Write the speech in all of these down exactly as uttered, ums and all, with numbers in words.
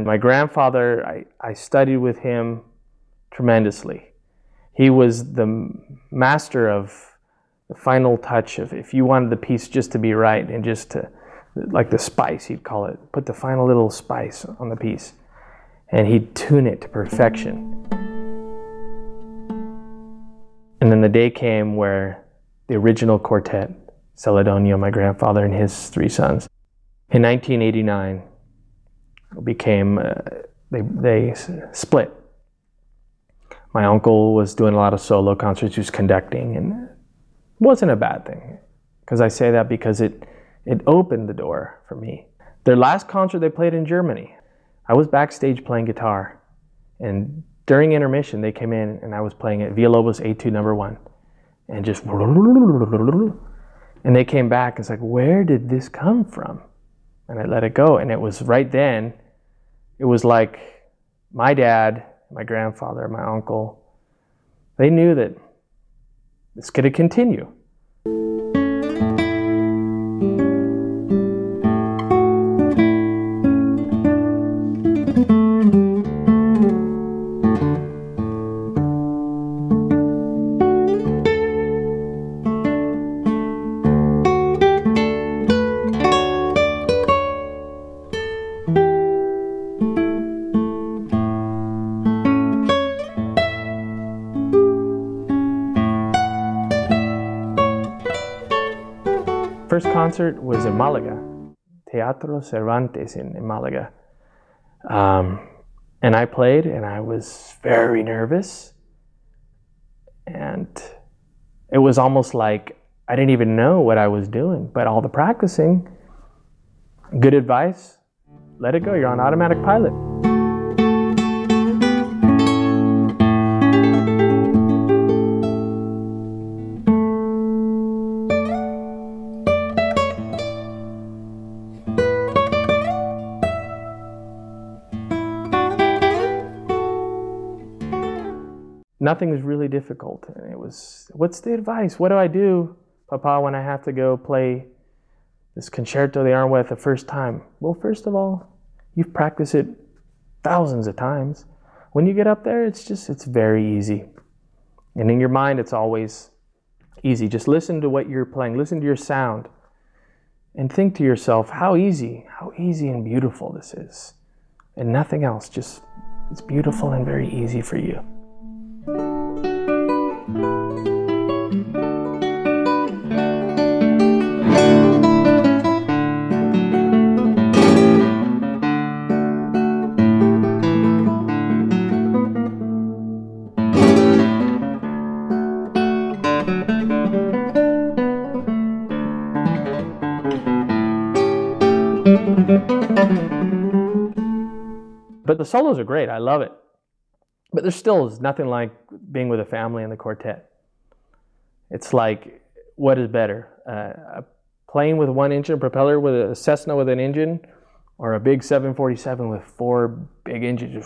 my grandfather, I, I studied with him tremendously. He was the master of the final touch of, if you wanted the piece just to be right and just to, like the spice, he'd call it, put the final little spice on the piece. And he'd tune it to perfection. And then the day came where the original quartet, Celino, my grandfather, and his three sons, in nineteen eighty-nine, became, uh, they, they split. My uncle was doing a lot of solo concerts, he was conducting, and it wasn't a bad thing. Because I say that because it, it opened the door for me. Their last concert they played in Germany, I was backstage playing guitar, and during intermission they came in and I was playing it Villalobos A two number one, and just, and they came back and it's like, where did this come from? And I let it go, and it was right then, it was like my dad, my grandfather, my uncle, they knew that it's going to continue. First concert was in Malaga, Teatro Cervantes in, in Malaga. Um, and I played, and I was very nervous. And it was almost like I didn't even know what I was doing, but all the practicing, good advice, let it go, you're on automatic pilot. Nothing was really difficult. And it was, what's the advice? What do I do, Papa, when I have to go play this concerto de Aranjuez the first time? Well, first of all, you've practiced it thousands of times. When you get up there, it's just, it's very easy. And in your mind, it's always easy. Just listen to what you're playing. Listen to your sound. And think to yourself, how easy, how easy and beautiful this is. And nothing else, just, it's beautiful and very easy for you. But the solos are great, I love it. But there still is nothing like being with a family in the quartet. It's like, what is better? Uh, a plane with one engine, a propeller with a Cessna with an engine, or a big seven forty-seven with four big engines?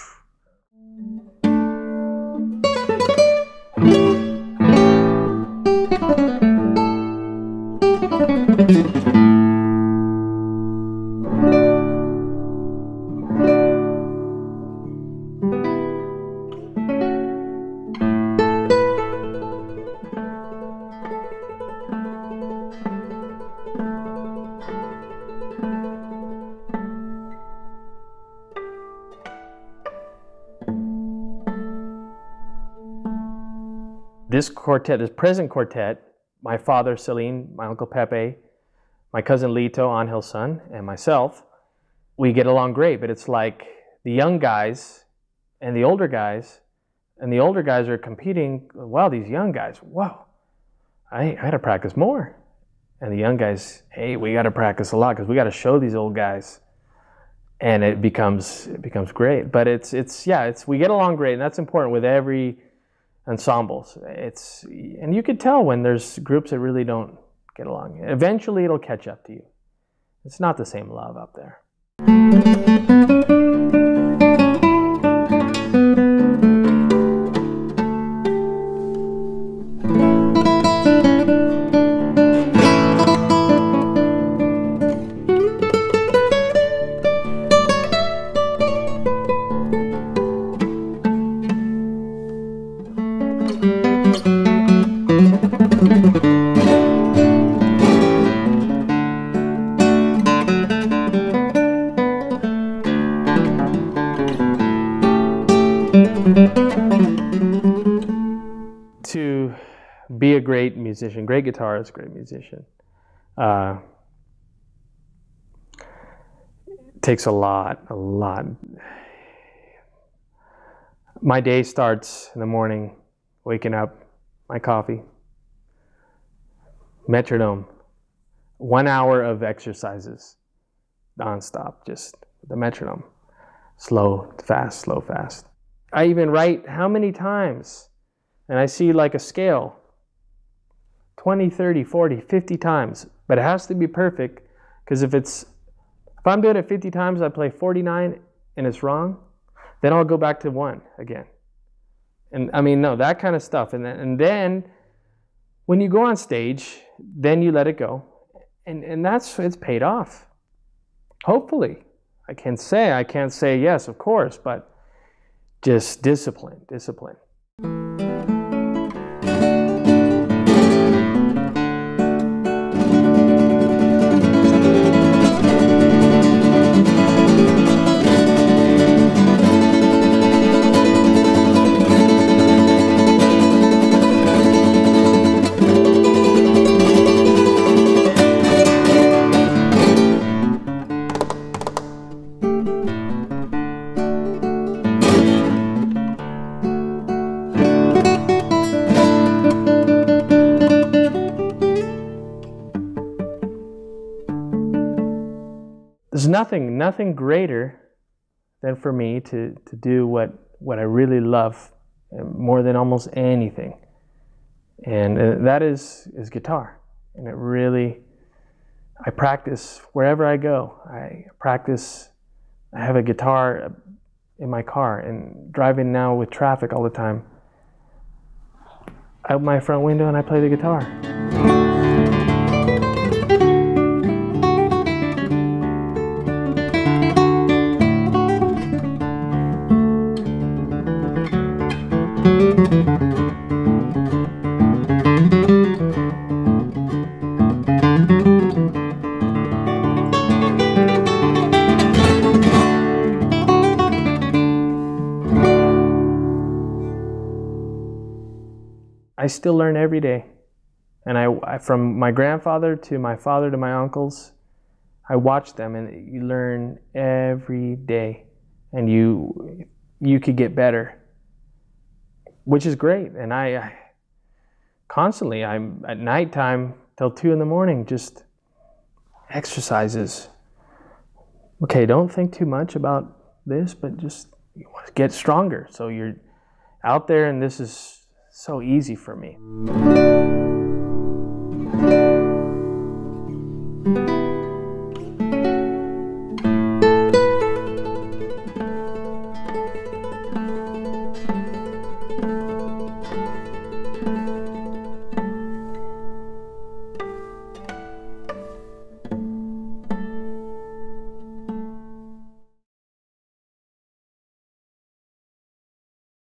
This quartet, this present quartet, my father, Celino, my uncle Pepe, my cousin Lito, Angel's son, and myself, we get along great, but it's like the young guys and the older guys, and the older guys are competing, wow, these young guys, whoa, I, I gotta practice more. And the young guys, hey, we gotta practice a lot because we gotta show these old guys. And it becomes, it becomes great. But it's, it's yeah, it's, we get along great, and that's important with every ensembles. It's, and you could tell when there's groups that really don't get along. Eventually it'll catch up to you. It's not the same love up there. great musician, great guitarist, great musician. Uh, takes a lot, a lot. My day starts in the morning, waking up, my coffee, metronome, one hour of exercises, nonstop, just the metronome, slow, fast, slow, fast. I even write how many times, and I see like a scale, twenty, thirty, forty, fifty times, but it has to be perfect, because if it's, if I'm doing it fifty times, I play forty-nine and it's wrong, then I'll go back to one again. And I mean, no, that kind of stuff. And then, and then when you go on stage, then you let it go. And, and that's, it's paid off. Hopefully. I can't say, I can't say yes, of course, but just discipline, discipline. There's nothing, nothing greater than for me to, to do what, what I really love more than almost anything. And that is, is guitar. And it really, I practice wherever I go. I practice, I have a guitar in my car, and driving now with traffic all the time, out my front window and I play the guitar. I still learn every day. And I, I, from my grandfather to my father to my uncles, I watch them, and you learn every day. And you, you could get better, which is great. And I, I constantly, I'm at nighttime till two in the morning, just exercises. Okay, don't think too much about this, but just get stronger. So you're out there, and this is so easy for me.